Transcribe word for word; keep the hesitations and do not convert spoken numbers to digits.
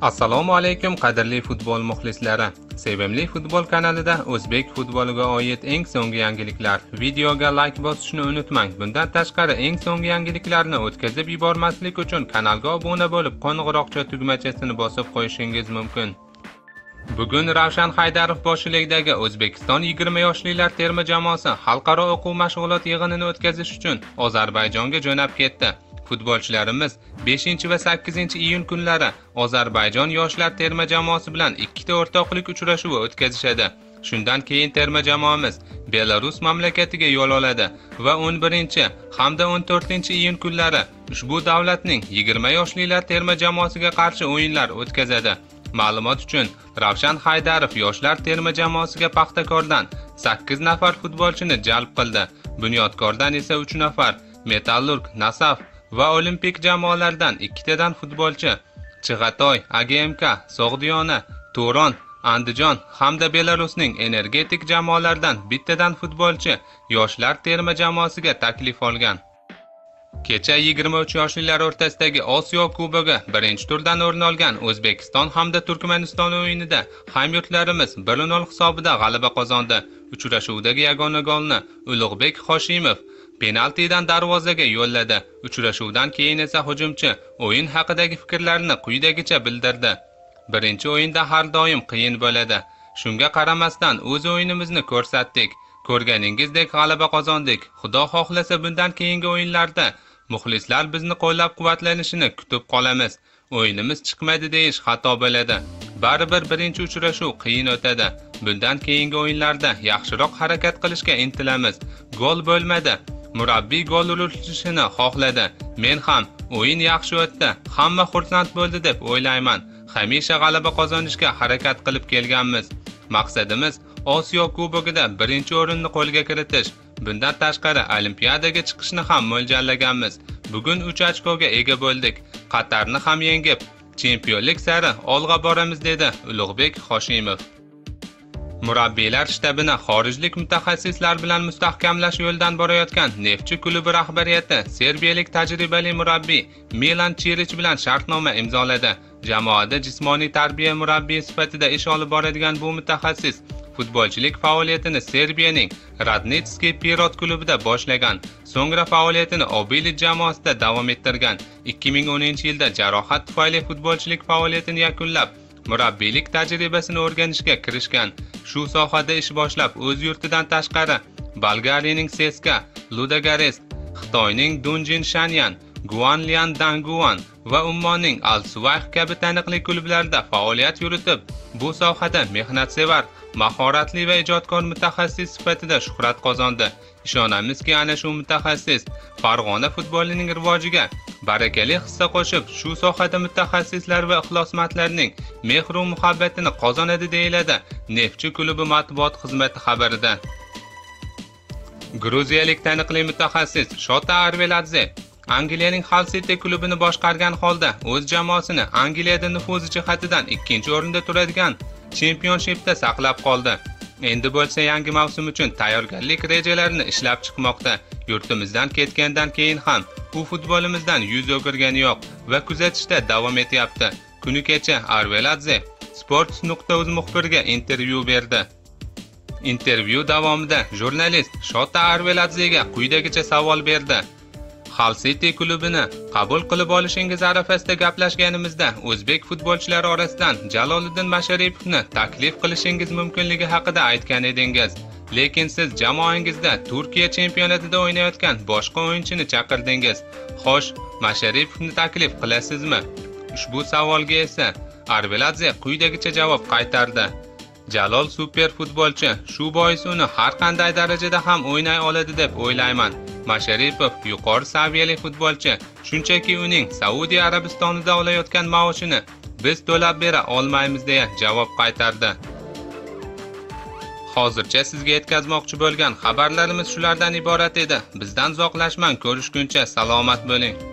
Assalomu alaykum qadrli futbol muxlislari. Sevimli futbol kanalida o'zbek futboliga oid eng so'nggi yangiliklar. Videoga like bosishni unutmang. Bundan tashqari eng so'nggi yangiliklarni o'tkazib yubormaslik uchun kanalga obuna bo'lib, qo'ng'iroqcha tugmachasini bosib qo'yishingiz mumkin. Bugun Ravshan Haydarov boshchiligidagi O'zbekiston yigirma yoshlilar terma jamoasi xalqaro o'quv mashg'ulot yig'inini o'tkazish uchun Ozarbayjonga jo'nab ketdi. Futbolchilarimiz beshinchi va sakkizinchi iyun kunlari Ozarbayjon yoshlar terma jamoasi bilan ikkita o'rtoqlik uchrashuvi o'tkazishadi. Shundan keyin terma jamoamiz Belarus mamlakatiga yo'l oladi va o'n birinchi hamda o'n to'rtinchi iyun kunlari ushbu davlatning yigirma yoshlilar terma jamoasiga qarshi o'yinlar o'tkazadi. Ma'lumot uchun, Ravshan Haydarov yoshlar terma jamoasiga Paxtakordan sakkiz nafar futbolchini jalb qildi. Bunyodkordan esa uch nafar, Metallurg, Nasaf va Olimpik jamoalardan ikkitadan futbolchi, Chig'atoy, A G M K, Sog'diyona, Turon, Andijon hamda Belarusning energetik jamoalaridan bittadan futbolchi yoshlar terma jamoasiga taklif olgan. Kecha yigirma uch yoshlilar o'rtasidagi Osiyo Kubogi birinchi turdan o'rin olgan O'zbekiston hamda Turkmaniston o'yinida hamyurtlarimiz bir nol hisobida g'alaba qozondi. Uchrashuvdagi yagona golni Ulug'bek Hoshimov penaltidan darvozaga yo'lladi. Uchrashuvdan keyin esa hujumchi o'yin haqidagi fikrlarini quyidagicha bildirdi. Birinchi o'yinda har doim qiyin bo'ladi. Shunga qaramasdan o'z o'yinimizni ko'rsatdik. Ko'rganingizdek g'alaba qozondik. Xudo xohlasa bundan keyingi o'yinlarda muxlislar bizni qo'llab-quvvatlanishini kutib qolamiz. O'yinimiz chiqmadi deyish xato bo'ladi. Baribir birinchi uchrashuv qiyin o'tadi. Bundan keyingi o'yinlarda yaxshiroq harakat qilishga intilamiz. Gol bo'lmadi. Murabbiy gol urishini xohladi. Men ham o'yin yaxshi o'tdi. Hamma xursand bo'ldi deb o'ylayman. Hamisha g'alaba qozonishga harakat qilib kelganmiz. Maqsadimiz Osiyo Kubogida birinchi o'rinni qo'lga kiritish. Bundan tashqari Olimpiadaga chiqishni ham mo'ljallaganmiz. Bugun uch ochkoga ega bo'ldik. Qatarni ham yengib, chempionlik sari olg'a boramiz dedi Ulug'bek Hoshimov. Murabbiylar shtabini xorijlik mutaxassislar bilan mustahkamlash yo'ldan borayotgan Neftchi klubi rahbariyati serbiyalik tajribali murabbiy Milan Chirich bilan shartnoma imzoladi. Jamoada jismoniy tarbiya murabbiyi sifatida ish olib boradigan bu mutaxassis futbolchilik faoliyatini Serbiyaning Radnitski Pirot klubida boshlagan. So'ngra faoliyatini Obilit jamoasida davom ettirgan. ikki ming o'ninchi yilda jarohat tufayli futbolchilik faoliyatini yakunlab, murabbiylik tajribasini o'rganishga kirishgan. Shu sohada ish boshlab, o'z yurtidan tashqari Bolgariyaning Seska, Ludogorets, Xitoyning Dunjin Shanyan, Guanlian Danguan va Ummonning Al-Suvayh kabi taniqli klublarda faoliyat yuritib, bu sohada mehnatsevar, mahoratli va ijodkor mutaxassis sifatida shuhrat qozondi. Ishonamizki, ana shu mutaxassis Farg'ona futbolining rivojiga barakali hissa qo'shib, shu sohada mutaxassislar va ixlosmandlarning mehr va muhabbatini qozonadi deyiladi Neftchi klubi matbuot xizmati xabarida. Gruziyalik taniqli mutaxassis Shota Arveladze Angliyaning Hull City klubini boshqargan holda o'z jamoasini Angliyada nufuzi jihatidan ikkinchi o'rinda turadigan Championshipda saqlab qoldi. Endi bo'lsa yangi mavsum uchun tayyorgarlik rejalarini ishlab chiqmoqda. Yurtimizdan ketgandan keyin ham u futbolimizdan yuz o'girgani yo'q va kuzatishda davom etyapti. Kuni kecha Arveladze Sports nuqta uz muxbiriga intervyu berdi. Intervyu davomida jurnalist Shota Arveladzega quyidagicha savol berdi. Hull City klubini qabul qilib olishingiz arafasida gaplashganimizda o'zbek futbolchilari orasidan Jaloliddin Masharipovni taklif qilishingiz mumkinligi haqida aytgan edingiz. Lekin siz jamoangizda Turkiya chempionatida o'ynayotgan boshqa o'yinchini chaqirdingiz. Xo'sh, Masharipovni taklif qilasizmi? Ushbu savolga esa Arveladze quyidagicha javob qaytardi. Jalol super futbolchi, shu bois uni har qanday darajada ham o'ynay oladi deb o'ylayman. Masharipov yuqori saviyali futbolchi, shunchaki uning Saudiya Arabistonida olayotgan maoshini biz to'lab bera olmaymiz deya javob qaytardi. Hozircha sizga yetkazmoqchi bo'lgan xabarlarimiz shulardan iborat edi. Bizdan uzoqlashmang, ko'rishguncha salomat bo'ling.